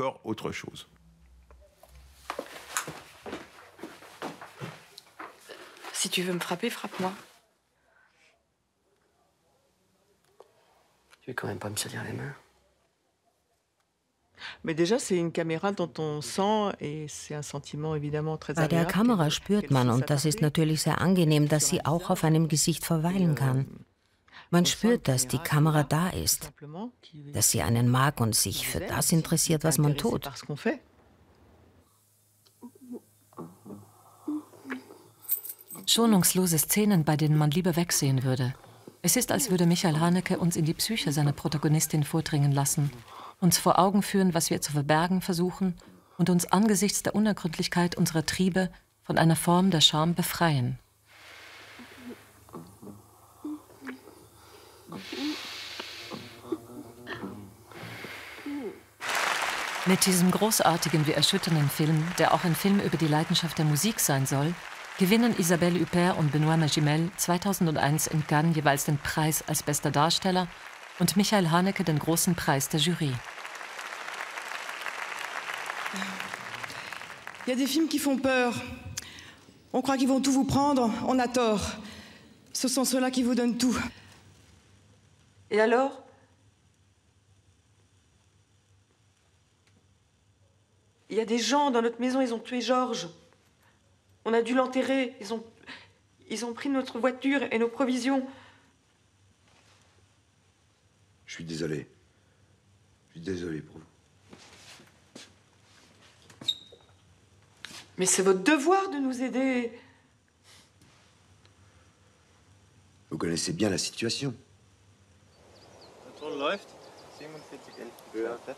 Si tu veux me frapper, frappe-moi. Tu veux quand même pas me salir les mains. Mais déjà, c'est une caméra dont on sent, et c'est un sentiment évidemment très agréable. Bei der Kamera spürt man, und das ist natürlich sehr angenehm, dass sie auch auf einem Gesicht verweilen kann. Man spürt, dass die Kamera da ist, dass sie einen mag und sich für das interessiert, was man tut. Schonungslose Szenen, bei denen man lieber wegsehen würde. Es ist, als würde Michael Haneke uns in die Psyche seiner Protagonistin vordringen lassen, uns vor Augen führen, was wir zu verbergen versuchen und uns angesichts der Unergründlichkeit unserer Triebe von einer Form der Scham befreien. Mit diesem großartigen wie erschütternden Film, der auch ein Film über die Leidenschaft der Musik sein soll, gewinnen Isabelle Huppert und Benoît Magimel zweitausendeins in Cannes jeweils den Preis als bester Darsteller und Michael Haneke den großen Preis der Jury. Il y a des films qui font peur. On croit qu'ils vont tout vous prendre, on a tort. Ce sont ceux-là qui vous donnent tout. Et alors? Il y a des gens dans notre maison, ils ont tué Georges. On a dû l'enterrer. Ils ont, ils ont pris notre voiture et nos provisions. Je suis désolé. Je suis désolé pour vous. Mais c'est votre devoir de nous aider. Vous connaissez bien la situation. läuft? siebenundvierzig elf. Ja.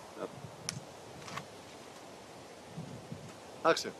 Axel.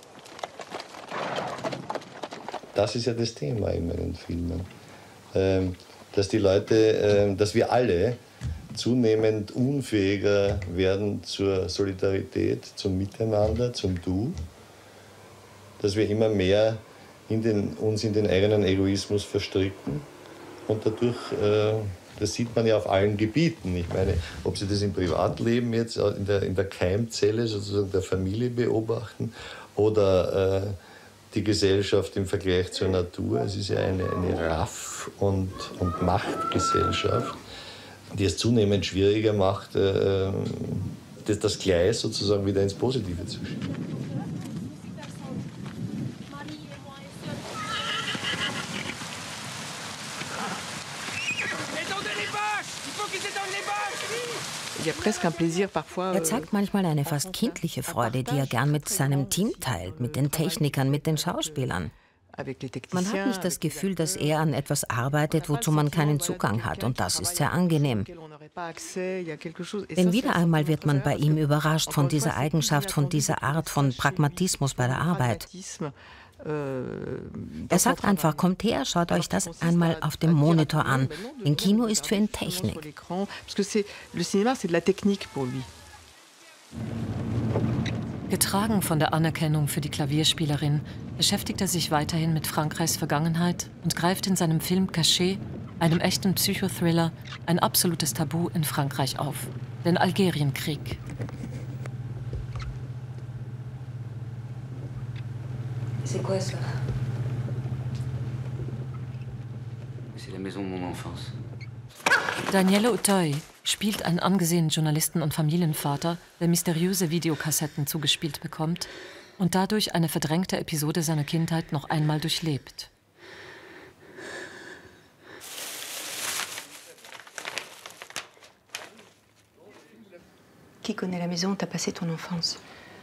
Das ist ja das Thema in meinen Filmen. Ähm, dass die Leute, äh, dass wir alle zunehmend unfähiger werden zur Solidarität, zum Miteinander, zum Du. Dass wir immer mehr in den, uns in den eigenen Egoismus verstricken. Und dadurch, äh, das sieht man ja auf allen Gebieten. Ich meine, ob Sie das im Privatleben jetzt in der, in der Keimzelle sozusagen der Familie beobachten oder äh, die Gesellschaft im Vergleich zur Natur. Es ist ja eine, eine Raff- und, und Machtgesellschaft, die es zunehmend schwieriger macht, äh, das, das Gleis sozusagen wieder ins Positive zu schieben. Er zeigt manchmal eine fast kindliche Freude, die er gern mit seinem Team teilt, mit den Technikern, mit den Schauspielern. Man hat nicht das Gefühl, dass er an etwas arbeitet, wozu man keinen Zugang hat, und das ist sehr angenehm. Denn wieder einmal wird man bei ihm überrascht von dieser Eigenschaft, von dieser Art von Pragmatismus bei der Arbeit. Er sagt einfach, kommt her, schaut euch das einmal auf dem Monitor an. Ein Kino ist für ihn Technik. Getragen von der Anerkennung für die Klavierspielerin beschäftigt er sich weiterhin mit Frankreichs Vergangenheit und greift in seinem Film Caché, einem echten Psychothriller, ein absolutes Tabu in Frankreich auf, den Algerienkrieg. C'est quoi ça? C'est la maison de mon enfance. Daniele Auteuil spielt einen angesehenen Journalisten und Familienvater, der mysteriöse Videokassetten zugespielt bekommt und dadurch eine verdrängte Episode seiner Kindheit noch einmal durchlebt. Qui connaît la maison où t'as passé ton enfance?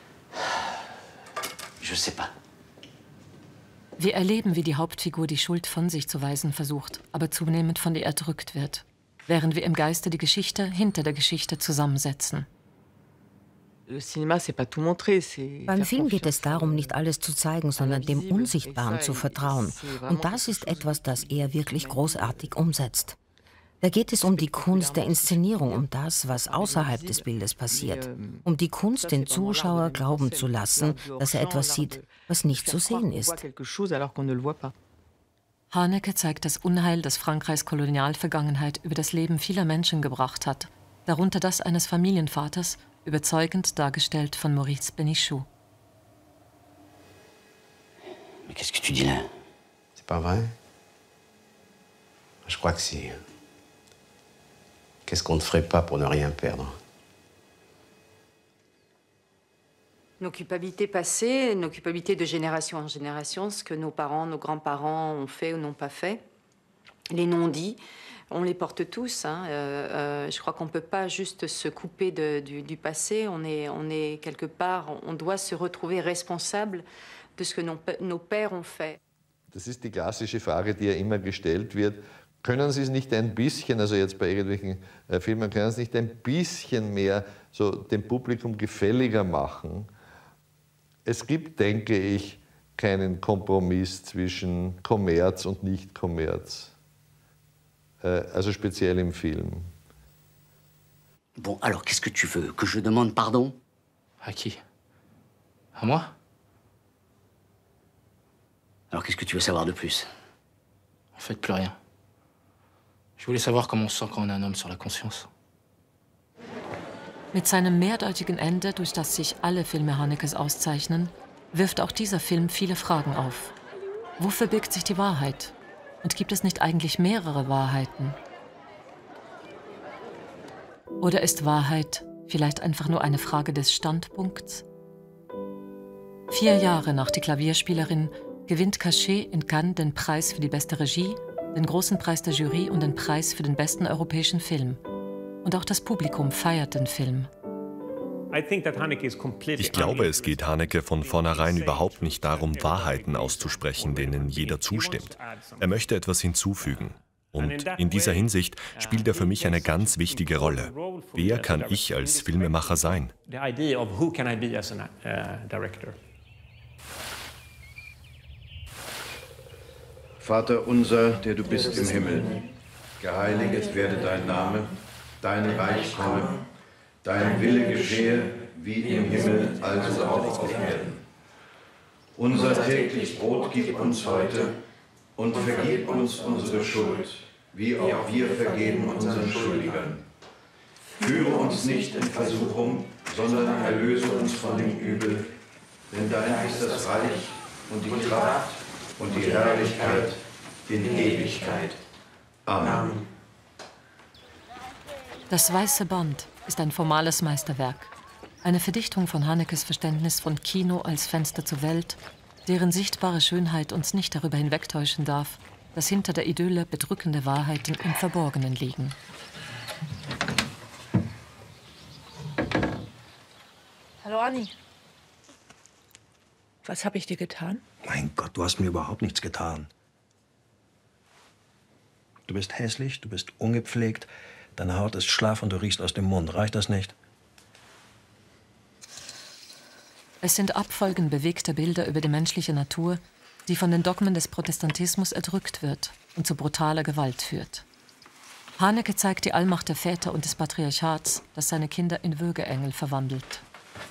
Je sais pas. Wir erleben, wie die Hauptfigur die Schuld von sich zu weisen versucht, aber zunehmend von ihr erdrückt wird, während wir im Geiste die Geschichte hinter der Geschichte zusammensetzen. Beim Film geht es darum, nicht alles zu zeigen, sondern dem Unsichtbaren zu vertrauen. Und das ist etwas, das er wirklich großartig umsetzt. Da geht es um die Kunst der Inszenierung, um das, was außerhalb des Bildes passiert. Um die Kunst, den Zuschauer glauben zu lassen, dass er etwas sieht, was nicht zu sehen ist. Haneke zeigt das Unheil, das Frankreichs Kolonialvergangenheit über das Leben vieler Menschen gebracht hat, darunter das eines Familienvaters, überzeugend dargestellt von Maurice Bénichou. Mais qu'est-ce que tu dis là? C'est pas vrai? Je crois que si. Qu'est-ce qu'on ne ferait pas pour ne rien perdre? Nos culpabilités passées, nos culpabilités de génération en génération, ce que nos parents, nos grands-parents ont fait ou n'ont pas fait, les non-dits, on les porte tous. Hein. Euh, euh, je crois qu'on ne peut pas juste se couper de, du, du passé. On est, on est quelque part, on doit se retrouver responsable de ce que nos, nos pères ont fait. Das ist die klassische Frage, die ja immer gestellt wird. Können Sie es nicht ein bisschen, also jetzt bei irgendwelchen äh, Filmen, können Sie es nicht ein bisschen mehr so dem Publikum gefälliger machen? Es gibt, denke ich, keinen Kompromiss zwischen Kommerz und Nicht-Kommerz. Äh, also speziell im Film. Bon, alors qu'est-ce que tu veux? Que je demande pardon? À qui? À moi? Alors qu'est-ce que tu veux savoir de plus? En fait, plus rien. Je voulais savoir comment on se sent quand on a un homme sur la conscience. Mit seinem mehrdeutigen Ende, durch das sich alle Filme Hanekes auszeichnen, wirft auch dieser Film viele Fragen auf. Wofür birgt sich die Wahrheit? Und gibt es nicht eigentlich mehrere Wahrheiten? Oder ist Wahrheit vielleicht einfach nur eine Frage des Standpunkts? Vier Jahre nach Die Klavierspielerin gewinnt Caché in Cannes den Preis für die beste Regie, den großen Preis der Jury und den Preis für den besten europäischen Film. Und auch das Publikum feiert den Film. Ich glaube, es geht Haneke von vornherein überhaupt nicht darum, Wahrheiten auszusprechen, denen jeder zustimmt. Er möchte etwas hinzufügen. Und in dieser Hinsicht spielt er für mich eine ganz wichtige Rolle. Wer kann ich als Filmemacher sein? Vater unser, der du bist im Himmel, geheiliget werde dein Name, dein Reich komme, dein Wille geschehe, wie im Himmel, also auch auf Erden. Unser täglich Brot gib uns heute und vergib uns unsere Schuld, wie auch wir vergeben unseren Schuldigern. Führe uns nicht in Versuchung, sondern erlöse uns von dem Übel, denn dein ist das Reich und die Kraft und die Herrlichkeit in Ewigkeit. Amen. Das Weiße Band ist ein formales Meisterwerk. Eine Verdichtung von Hanekes Verständnis von Kino als Fenster zur Welt, deren sichtbare Schönheit uns nicht darüber hinwegtäuschen darf, dass hinter der Idylle bedrückende Wahrheiten im Verborgenen liegen. Hallo Anni. Was habe ich dir getan? Mein Gott, du hast mir überhaupt nichts getan. Du bist hässlich, du bist ungepflegt, deine Haut ist schlaff und du riechst aus dem Mund. Reicht das nicht? Es sind Abfolgen bewegter Bilder über die menschliche Natur, die von den Dogmen des Protestantismus erdrückt wird und zu brutaler Gewalt führt. Haneke zeigt die Allmacht der Väter und des Patriarchats, das seine Kinder in Würgeengel verwandelt.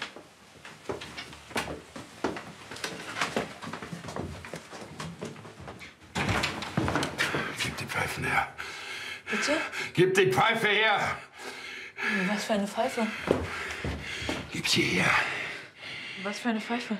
Gib die Pfeifen her. Bitte? Gib die Pfeife her! Was für eine Pfeife? Gib sie her. Was für eine Pfeife?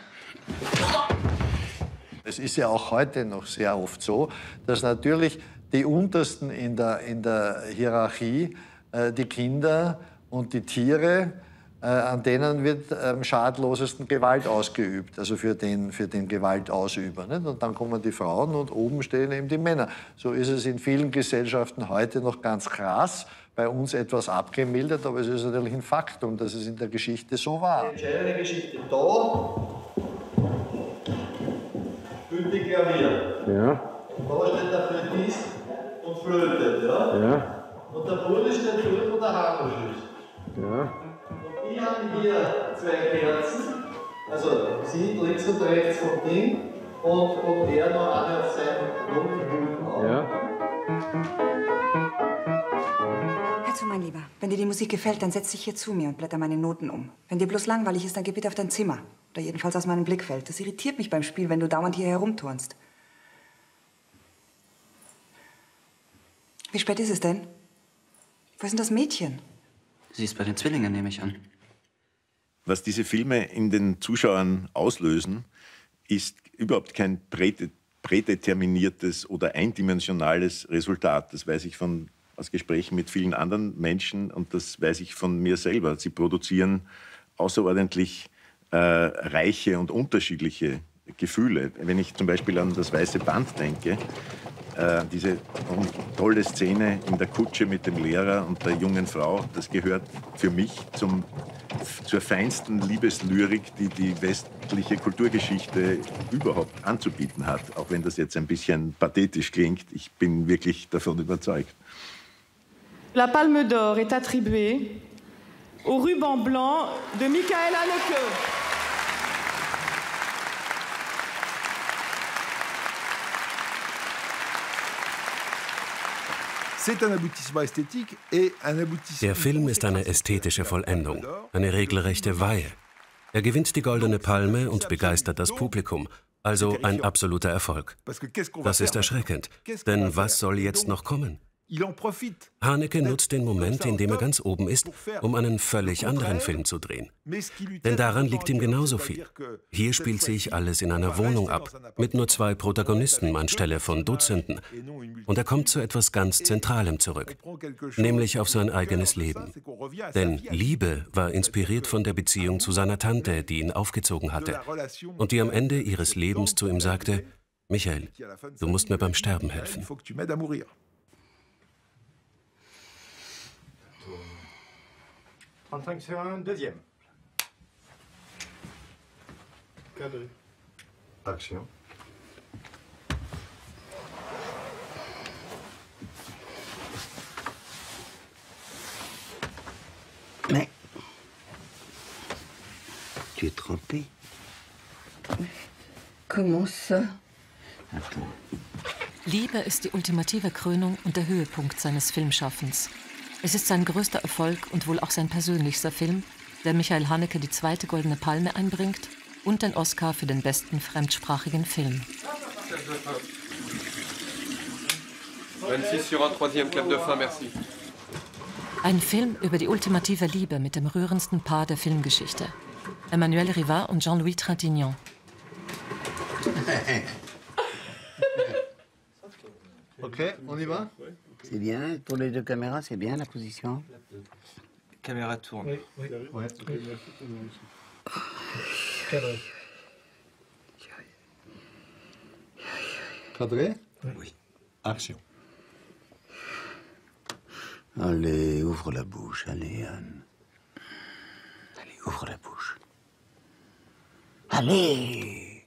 Es ist ja auch heute noch sehr oft so, dass natürlich die Untersten in der, in der Hierarchie, äh, die Kinder und die Tiere, äh, an denen wird am schadlosesten Gewalt ausgeübt, also für den, für den Gewaltausüber. Nicht? Und dann kommen die Frauen und oben stehen eben die Männer. So ist es in vielen Gesellschaften heute noch ganz krass, bei uns etwas abgemildert, aber es ist natürlich ein Faktum, dass es in der Geschichte so war. Die entscheidende Geschichte da spielt die Klavier. Ja. Da steht der Flötist und flötet, ja? Ja. Und der Bruder steht dort, wo der Harnisch ist. Ja. Und ich habe hier zwei Kerzen, also sie links und rechts vom Ding und, und er noch eine auf seinem Lumpen. Ja. Hör zu, mein Lieber. Wenn dir die Musik gefällt, dann setz dich hier zu mir und blätter meine Noten um. Wenn dir bloß langweilig ist, dann geh bitte auf dein Zimmer. Oder jedenfalls aus meinem Blickfeld. Das irritiert mich beim Spiel, wenn du dauernd hier herumturnst. Wie spät ist es denn? Wo ist denn das Mädchen? Sie ist bei den Zwillingen, nehme ich an. Was diese Filme in den Zuschauern auslösen, ist überhaupt kein prädeterminiertes oder eindimensionales Resultat. Das weiß ich von, aus Gesprächen mit vielen anderen Menschen und das weiß ich von mir selber. Sie produzieren außerordentlich äh, reiche und unterschiedliche Gefühle. Wenn ich zum Beispiel an das Weiße Band denke, äh, diese tolle Szene in der Kutsche mit dem Lehrer und der jungen Frau, das gehört für mich zum, zur feinsten Liebeslyrik, die die westliche Kulturgeschichte überhaupt anzubieten hat. Auch wenn das jetzt ein bisschen pathetisch klingt, ich bin wirklich davon überzeugt. La Palme d'Or est attribuée au ruban blanc de Michael Haneke. Der Film ist eine ästhetische Vollendung, eine regelrechte Weihe. Er gewinnt die Goldene Palme und begeistert das Publikum, also ein absoluter Erfolg. Das ist erschreckend, denn was soll jetzt noch kommen? Haneke nutzt den Moment, in dem er ganz oben ist, um einen völlig anderen Film zu drehen. Denn daran liegt ihm genauso viel. Hier spielt sich alles in einer Wohnung ab, mit nur zwei Protagonisten anstelle von Dutzenden. Und er kommt zu etwas ganz Zentralem zurück, nämlich auf sein eigenes Leben. Denn Liebe war inspiriert von der Beziehung zu seiner Tante, die ihn aufgezogen hatte und die am Ende ihres Lebens zu ihm sagte: Michael, du musst mir beim Sterben helfen. trente-cinq sur un, deuxième. Cadré. Action. es trompé. Comment ça? Liebe ist die ultimative Krönung und der Höhepunkt seines Filmschaffens. Es ist sein größter Erfolg und wohl auch sein persönlichster Film, der Michael Haneke die zweite Goldene Palme einbringt und den Oscar für den besten fremdsprachigen Film. Ein Film über die ultimative Liebe mit dem rührendsten Paar der Filmgeschichte. Emmanuel Riva und Jean-Louis Trintignant. Ok, on y va? C'est bien, pour les deux caméras, c'est bien la position. Caméra tourne. Oui, oui. Ouais. Cadré. Cadré? Oui. Action. Allez, ouvre la bouche, allez, Anne. Allez, ouvre la bouche. Allez!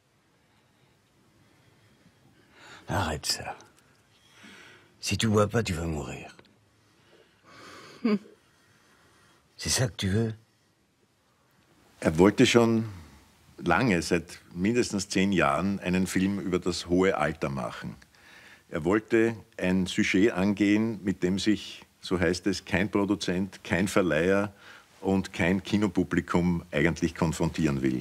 Arrête ça. Si tu bois pas, tu vas mourir. Hm. C'est ça que tu veux? Er wollte schon lange, seit mindestens zehn Jahren, einen Film über das hohe Alter machen. Er wollte ein Sujet angehen, mit dem sich, so heißt es, kein Produzent, kein Verleiher und kein Kinopublikum eigentlich konfrontieren will.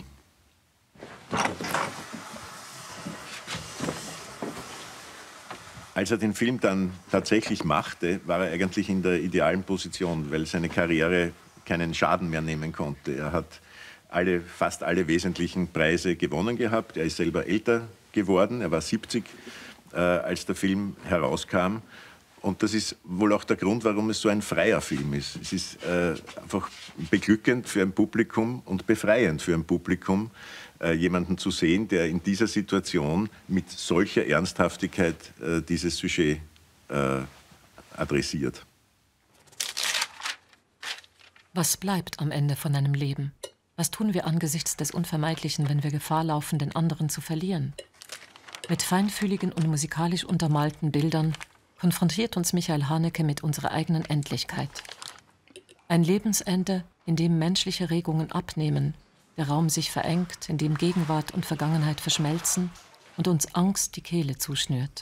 Als er den Film dann tatsächlich machte, war er eigentlich in der idealen Position, weil seine Karriere keinen Schaden mehr nehmen konnte. Er hat alle, fast alle wesentlichen Preise gewonnen gehabt. Er ist selber älter geworden, er war siebzig, äh, als der Film herauskam. Und das ist wohl auch der Grund, warum es so ein freier Film ist. Es ist äh, einfach beglückend für ein Publikum und befreiend für ein Publikum, äh, jemanden zu sehen, der in dieser Situation mit solcher Ernsthaftigkeit äh, dieses Sujet äh, adressiert. Was bleibt am Ende von einem Leben? Was tun wir angesichts des Unvermeidlichen, wenn wir Gefahr laufen, den anderen zu verlieren? Mit feinfühligen und musikalisch untermalten Bildern konfrontiert uns Michael Haneke mit unserer eigenen Endlichkeit. Ein Lebensende, in dem menschliche Regungen abnehmen, der Raum sich verengt, in dem Gegenwart und Vergangenheit verschmelzen und uns Angst die Kehle zuschnürt.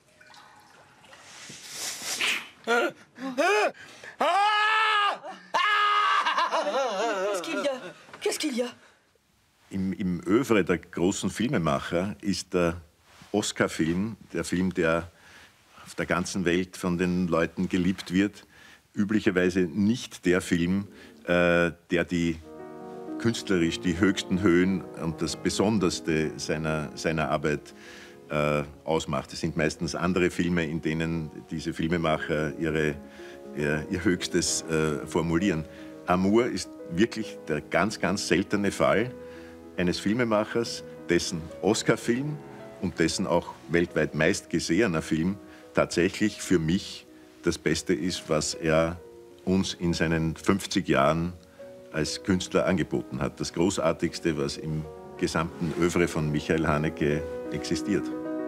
Qu'est-ce qu'il y a? Qu'est-ce qu'il y a? Im, Im Övre der großen Filmemacher ist der Oscar-Film, der Film, der auf der ganzen Welt von den Leuten geliebt wird, üblicherweise nicht der Film, äh, der die künstlerisch die höchsten Höhen und das Besonderste seiner, seiner Arbeit äh, ausmacht. Es sind meistens andere Filme, in denen diese Filmemacher ihre, ihr, ihr Höchstes äh, formulieren. Amour ist wirklich der ganz, ganz seltene Fall eines Filmemachers, dessen Oscar-Film und dessen auch weltweit meistgesehener Film tatsächlich für mich das Beste ist, was er uns in seinen fünfzig Jahren als Künstler angeboten hat. Das Großartigste, was im gesamten Övre von Michael Haneke existiert.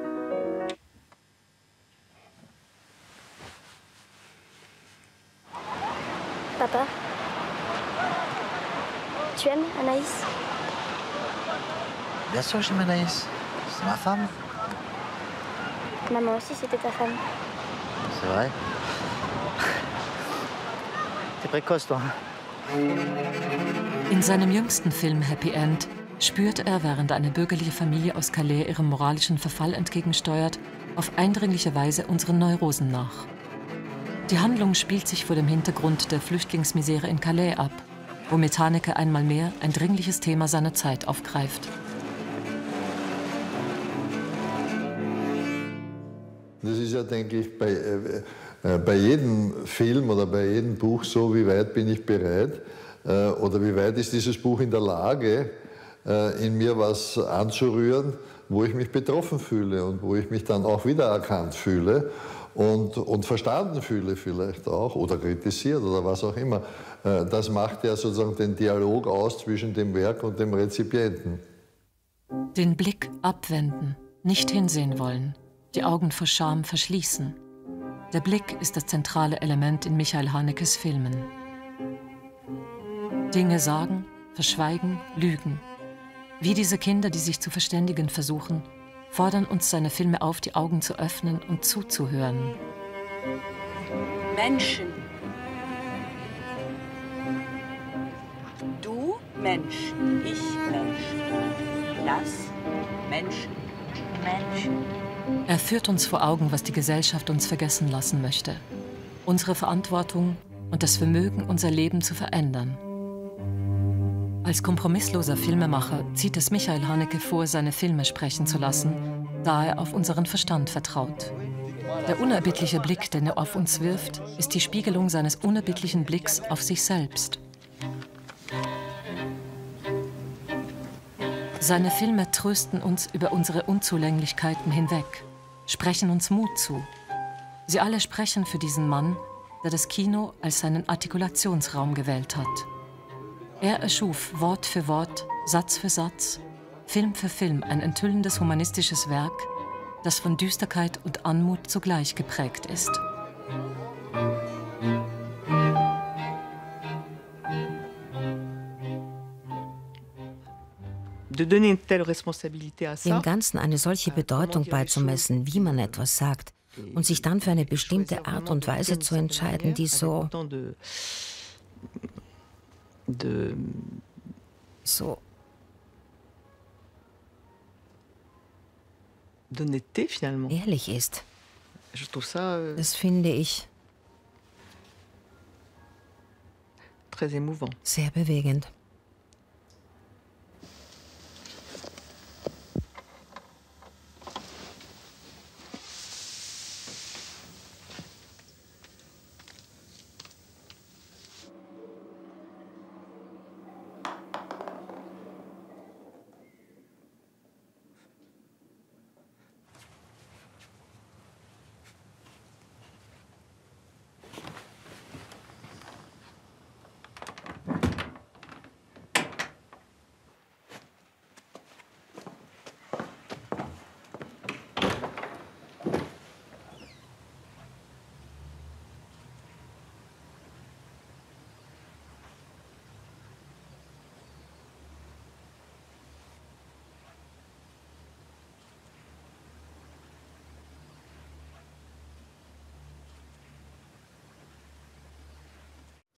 Papa, tu aimes Anaïs? Bien sûr, j'aime Anaïs. C'est ma femme. Maman aussi, c'était ta femme. C'est vrai. T'es précoce, toi. In seinem jüngsten Film Happy End spürt er, während eine bürgerliche Familie aus Calais ihrem moralischen Verfall entgegensteuert, auf eindringliche Weise unseren Neurosen nach. Die Handlung spielt sich vor dem Hintergrund der Flüchtlingsmisere in Calais ab, womit Haneke einmal mehr ein dringliches Thema seiner Zeit aufgreift. Das ist ja, denke ich, bei, äh, bei jedem Film oder bei jedem Buch so, wie weit bin ich bereit äh, oder wie weit ist dieses Buch in der Lage, äh, in mir was anzurühren, wo ich mich betroffen fühle und wo ich mich dann auch wiedererkannt fühle und, und verstanden fühle vielleicht auch oder kritisiert oder was auch immer. Äh, das macht ja sozusagen den Dialog aus zwischen dem Werk und dem Rezipienten. Den Blick abwenden, nicht hinsehen wollen. Die Augen vor Scham verschließen. Der Blick ist das zentrale Element in Michael Hanekes Filmen. Dinge sagen, verschweigen, lügen. Wie diese Kinder, die sich zu verständigen versuchen, fordern uns seine Filme auf, die Augen zu öffnen und zuzuhören. Menschen. Du Mensch, ich Mensch. Das Menschen. Menschen. Er führt uns vor Augen, was die Gesellschaft uns vergessen lassen möchte. Unsere Verantwortung und das Vermögen, unser Leben zu verändern. Als kompromissloser Filmemacher zieht es Michael Haneke vor, seine Filme sprechen zu lassen, da er auf unseren Verstand vertraut. Der unerbittliche Blick, den er auf uns wirft, ist die Spiegelung seines unerbittlichen Blicks auf sich selbst. Seine Filme trösten uns über unsere Unzulänglichkeiten hinweg, sprechen uns Mut zu. Sie alle sprechen für diesen Mann, der das Kino als seinen Artikulationsraum gewählt hat. Er erschuf Wort für Wort, Satz für Satz, Film für Film ein enthüllendes humanistisches Werk, das von Düsterkeit und Anmut zugleich geprägt ist. Dem Ganzen eine solche Bedeutung beizumessen, wie man etwas sagt, und sich dann für eine bestimmte Art und Weise zu entscheiden, die so... so... ehrlich ist. Das finde ich sehr bewegend.